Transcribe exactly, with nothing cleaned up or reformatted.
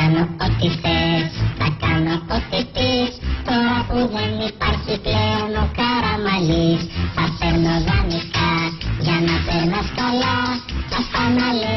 κάνω ό,τι θες, θα κάνω ό,τι πεις. Τώρα που δεν υπάρχει πλέον ο Καραμαλής, θα παίρνω δανεικά για να περνάς καλά. Θα πάω να λέω